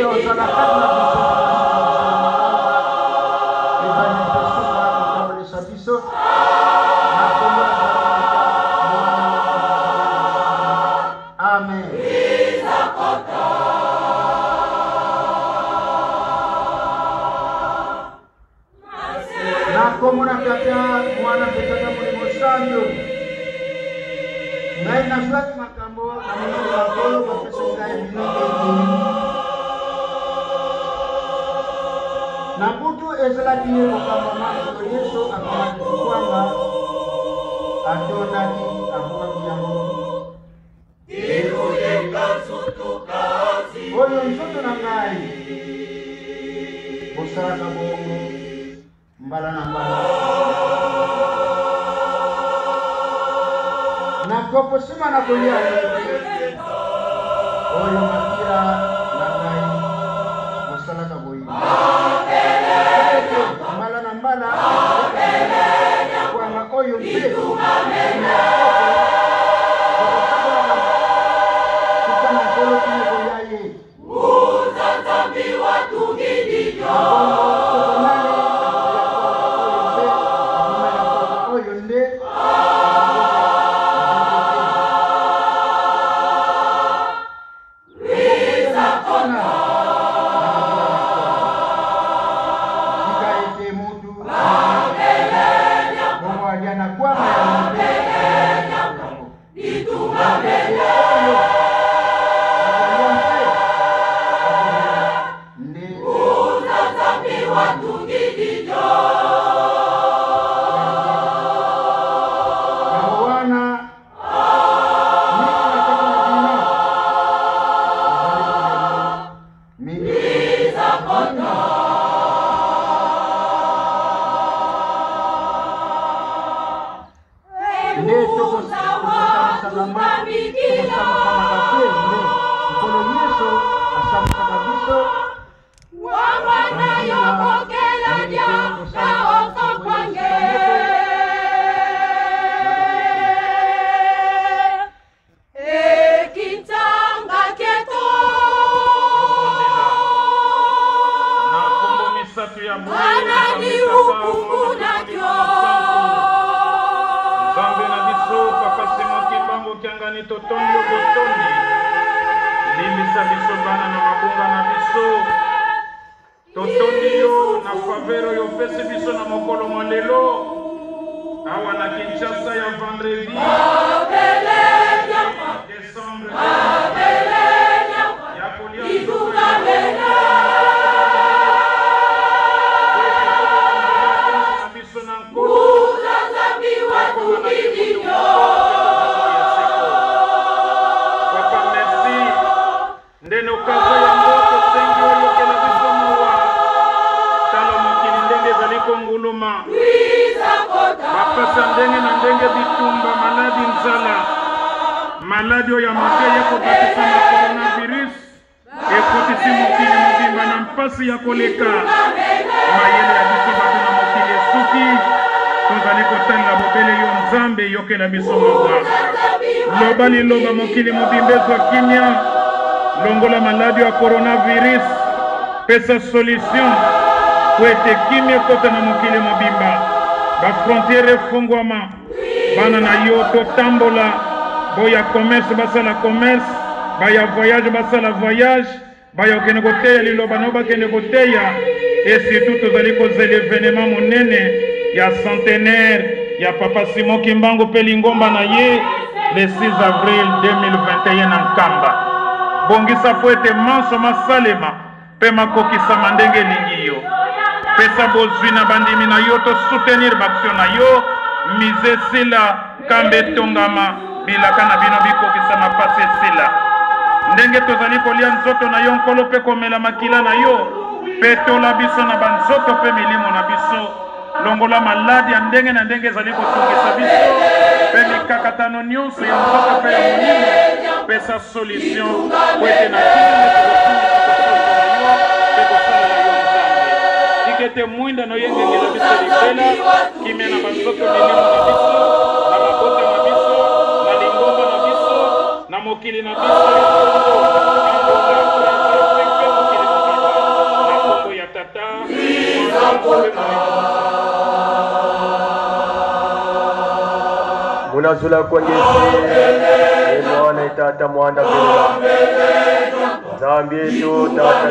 Yesu osalakat na biso ibang pesuka kawali sa biso na kumula Amen. Na kumula kaya mwana betata mulimo sanyo ngai nasuat makambo na mulimo lakolo bapesungkai minong na butu ezelatiye okamama ko Yesu akamatukwanga atonaki abukabiyango oyo nzoto na ngai bosalaka bongo mbala na mbala na koposima na kolia oyo makira na ngai bosalaka boyi mbala na mbala kwanga oyo mpe tukana kolo kine koyaye uzazambi watungidinyo oyo nde maladio ya mate yako batisa na coronavirus ekotisi mokili mobimba na mpasi ya koleka mayele ya biso bato na mokili esuki tozali kotalela bobele yo nzambe yokela biso mawa loba liloba mokili mobimba ezwa kimia longola maladio ya coronavirus pesa solution po ete kimia ekota na mokili mobimba bafrontiere efungwama bana na yo totambola boya commerce basala commerce baya voyage basala voyage baya okene koteya liloba no bakene koteya et surtout tozali kozela événement monene ya centenaire ya papa Simon Kimbangu pe lingomba na ye le 6 avril 2021 na Nkamba bongisa po ete manso masalema pe makokisa mandenge lingi yo pesa bozwi na bandimi na yo to soutenir baction na yo mise sila kambe tongama bilaka na bino bikokisa mapasi sila ndenge tozali kolia nzoto na yo nkolo pe komela makila na yo pe tola biso na banzoto pe milimo na biso longola maladi ya ndenge na ndenge ezali kotungisa biso pe mikakatano nyonso ya nzoto pe ya molimo pesa solution po ete na ikete mwinda no yengengela biso libela kimia na banzoto milimo na biso na mabota na biso na lingomba na biso na mokili na biso unazula kwa ngezi mwana itata mwanda bila zambi yetu tata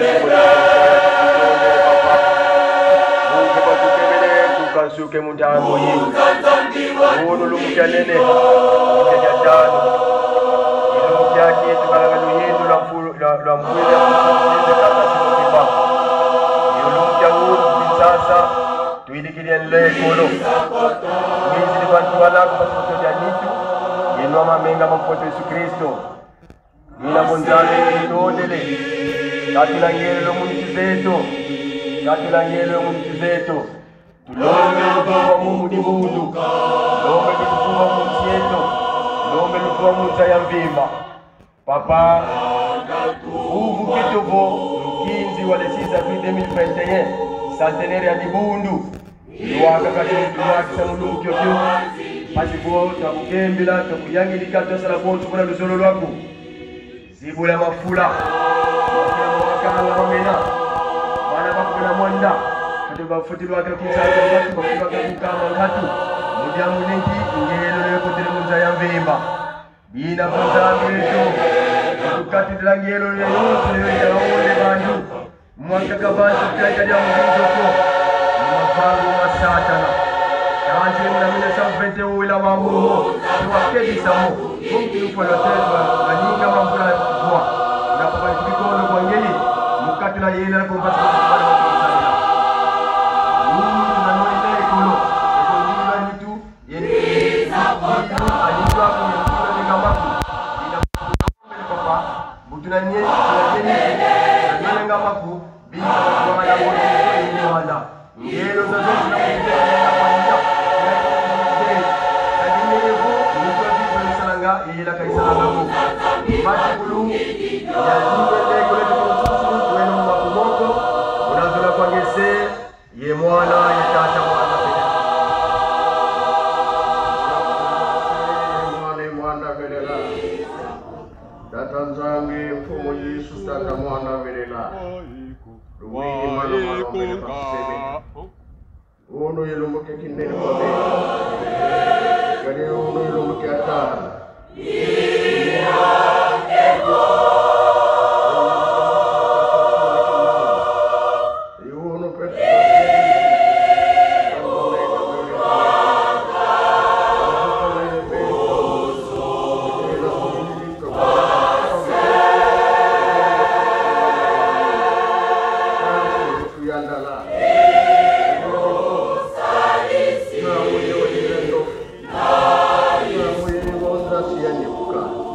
Mungu batukebele tukasuke mundango yimu Unu lumukanene Mujajatano Ilu kyaki tukalaganu hindu la mwile kata simukipa Ilu mkyangu sasa tuidikiria nlekolo Mwizili bantu walaku pasipoto ya nitu Inua mamenga mfoto Yesu Kristo Nina bonzale itodele Katulangelo munichi zetu Katulangelo munichi zetu Tulombe lukuwa Mungu ni mundu Tulombe lukuwa Mungu yetu Tulombe lukuwa Mungu ya mvimba Papa Uvu kituvo Mkinzi wale sisa fi 2021 Centenaire ya Dibundu Luwaka kisa mulungu kyo kyo Pasipo takukembila takuyangilika tosala bontu kuna lusolo lwaku Zibula mafula Mafula mwakala wamena Wana bakuna mwanda Kati bafuti waka kisaza watu bafuti waka kukama ngatu Mudia munenki ngelo leko tiri munza ya mvimba Bina bunza mweto Kukati tila ngelo leko ya wole bandu Mwaka kabantu kaika dia mwizo ko Mwafangu masatana Kanchi muna mine samfente uwila wa mungu Mwakedi samu Mungu ufala tezwa Ganinga mambula kwa Unapapa nchikikono kwa ngeli Mukati la yele la kumpasi kwa mkutana Mungu tunanoi kolo Eko njila nitu Yeni Alikuwa kwenye mkula ni ngamaku Ina mbele papa Mutuna nye Tunanyele ngamaku Bina kwa ya mwone Mkule wanda Ngelo za zote na mkutana kwa nja Ila kaisana Mungu Mati kulu Ya zimele kule tukususu Wenu mwakumoko Unazula kwa ngese Ye mwana ye tata mwana vile Mwana velela Data nzange Fumo Yesu tata mwana velela Ruwini mwana vile kuseme Uno yelumuke kindeni kwa vile Gani uno yelumuke atana Sian dibuka.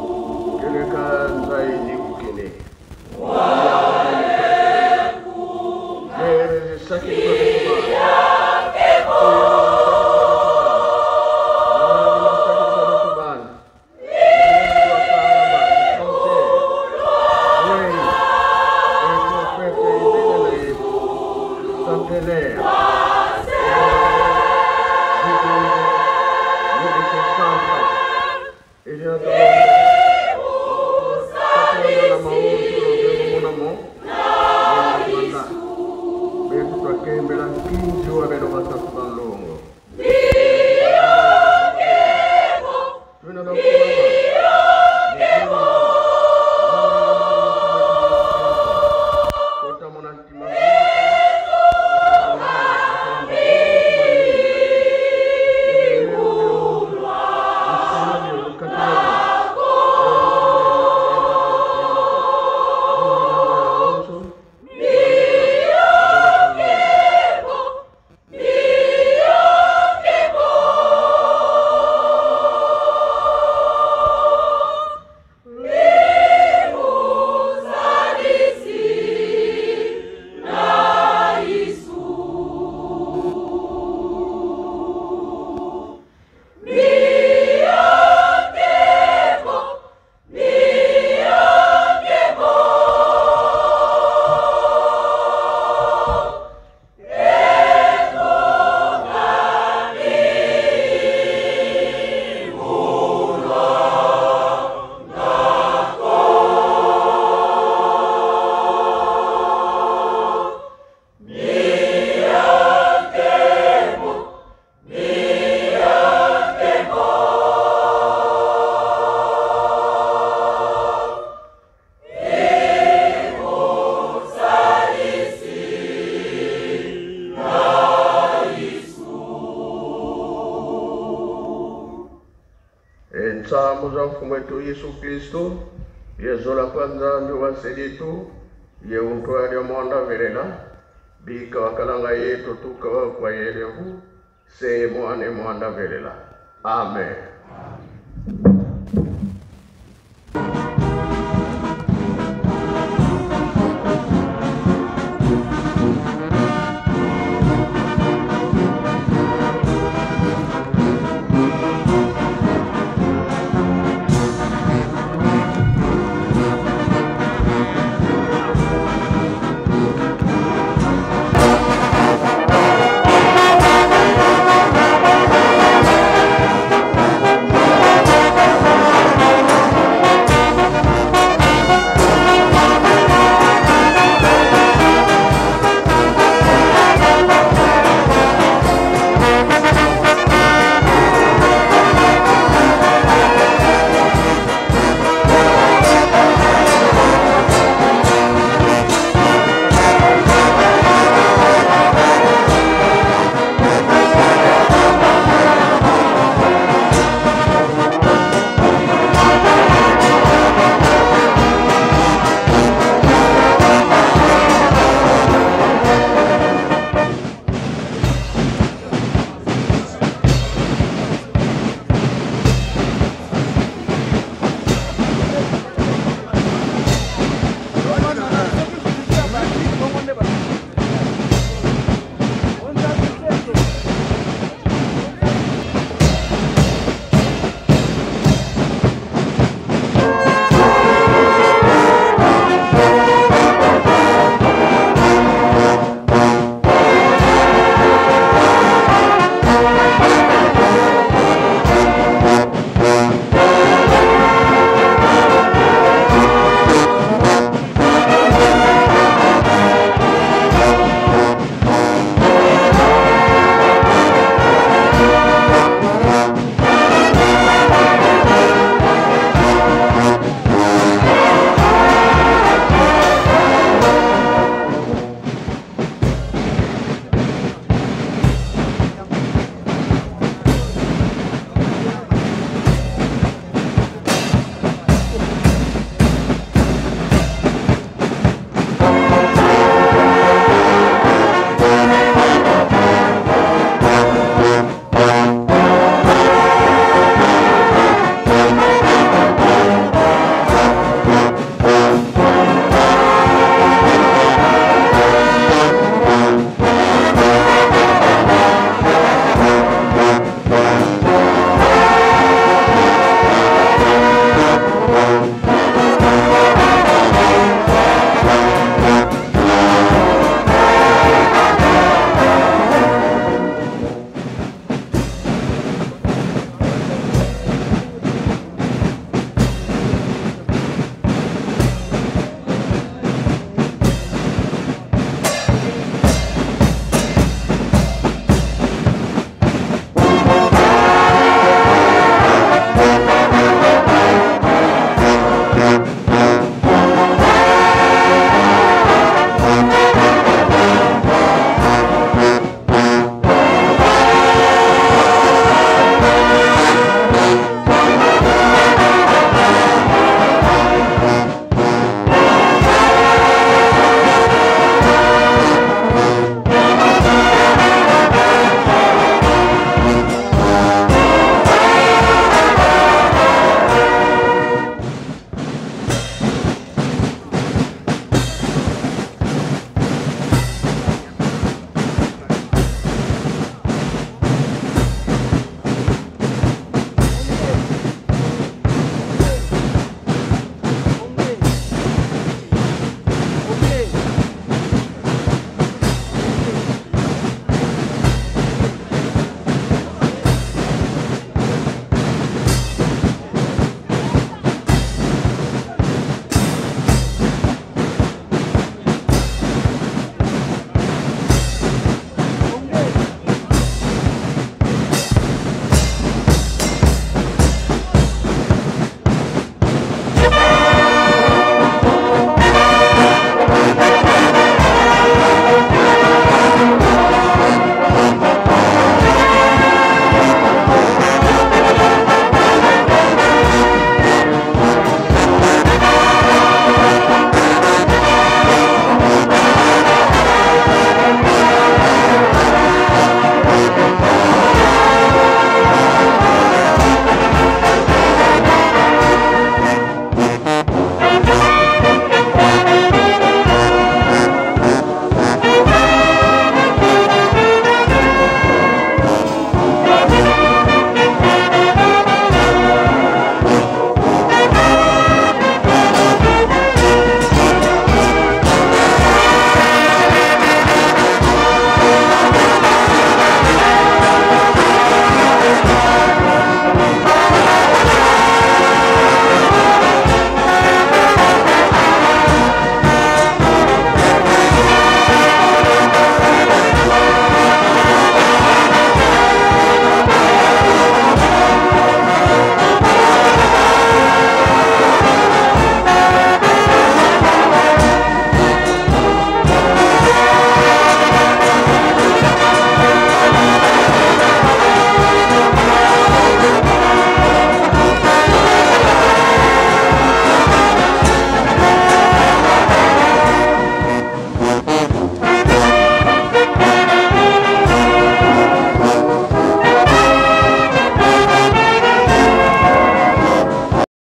wetu Yesu Kristo yezola kwanza nduwaseditu ye untu alio monda virela bika wakalanga yetu tukawa kwa yelevu se mwane mwanda virela. Amen.